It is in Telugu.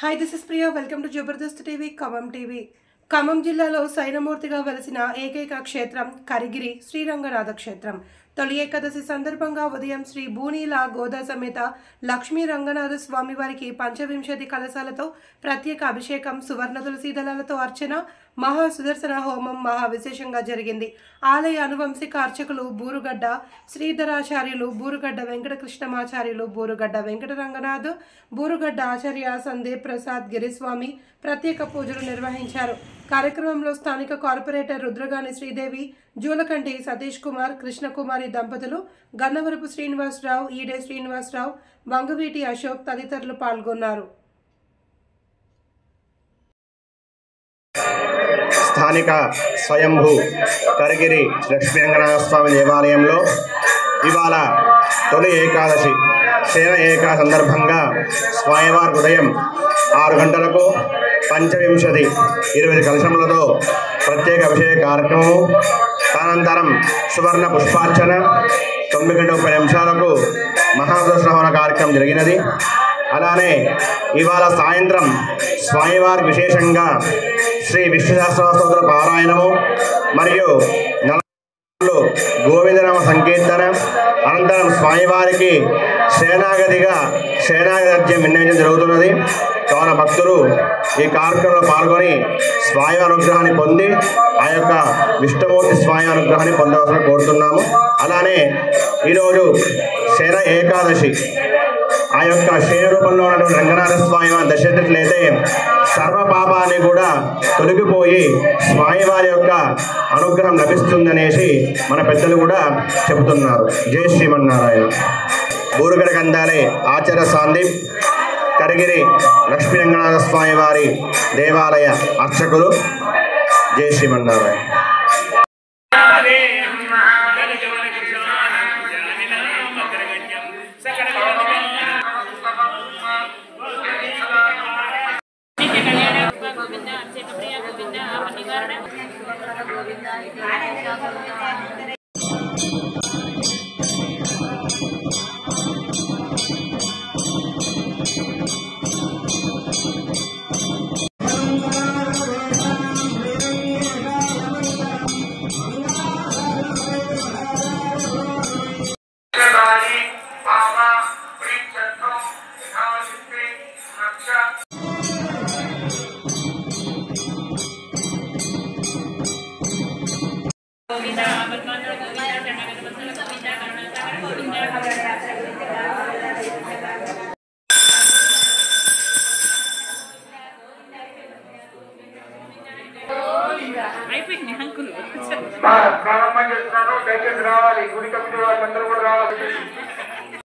Hi, this is Priya. Welcome to Jabardast TV, Kamam TV. Khammam జిల్లాలో సైనమూర్తిగా వెలసిన ఏకైక క్షేత్రం కరిగిరి శ్రీరంగనాథ క్షేత్రం. తొలి ఏకాదశి సందర్భంగా ఉదయం శ్రీ భూనీల గోదా సమేత లక్ష్మీ రంగనాథ స్వామి వారికి 25 కలశాలతో ప్రత్యేక అభిషేకం, సువర్ణ తులసి దళాలతో అర్చన, మహా సుదర్శన హోమం మహా విశేషంగా జరిగింది. ఆలయ అనువంశిక అర్చకులు బూరుగడ్డ శ్రీధరాచార్యులు, బూరుగడ్డ వెంకటకృష్ణమాచార్యులు, బూరుగడ్డ వెంకటరంగనాథ్, బూరుగడ్డ ఆచార్య సందీప్ ప్రసాద్ గిరిస్వామి ప్రత్యేక పూజలు నిర్వహించారు. కార్యక్రమంలో స్థానిక కార్పొరేటర్ రుద్రగాని శ్రీదేవి, జూలకంటి సతీష్ కుమార్, కృష్ణకుమారి దంపతులు, గన్నవరపు శ్రీనివాసరావు, ఈడే శ్రీనివాసరావు, వంగవీటి అశోక్ తదితరులు పాల్గొన్నారు. స్థానిక స్వయంభూ కరిగిరి లక్ష్మీరంగనాథ స్వామి దేవాలయంలో ఇవాళ తొలి ఏకాదశి శయన ఏకాదశి సందర్భంగా స్వామివారి ఉదయం 6 గంటలకు 25 కలశములతో ప్రత్యేక అభిషేక కార్యక్రమము, తదనంతరం సువర్ణ పుష్పార్చన, 9:30 నిమిషాలకు మహాదర్శన కార్యక్రమం జరిగినది. అలానే ఇవాళ సాయంత్రం స్వామివారికి విశేషంగా శ్రీ విష్ణు సహస్రనామ పారాయణము మరియు గోవిందనామ సంకీర్తన, అనంతరం స్వామివారికి శరణాగత్యం విన్నవించడం జరుగుతున్నది. కావున భక్తులు ఈ కార్యక్రమంలో పాల్గొని స్వామి అనుగ్రహాన్ని పొంది ఆ యొక్క విష్ణుమూర్తి స్వామి అనుగ్రహాన్ని పొందవలసిన కోరుతున్నాము. అలానే ఈరోజు శయన ఏకాదశి ఆ యొక్క శయన రూపంలో ఉన్నటువంటి రంగనాథ స్వామి వారిని దర్శించినట్లయితే సర్వ పాపాన్ని కూడా తొలగిపోయి స్వామివారి యొక్క అనుగ్రహం లభిస్తుందనేసి మన పెద్దలు కూడా చెబుతున్నారు. జై శ్రీమన్నారాయణ. బూరుగడ కందాలే ఆచార్య సందీప్, కరిగిరి లక్ష్మీరంగనాథ స్వామి వారి దేవాలయ అర్చకులు. జై శ్రీమన్నారాయణ. ప్రారంభం చేస్తున్నాను. దయచేసి రావాలి. గుడి కమిటీ వాళ్ళందరూ కూడా రావాలి.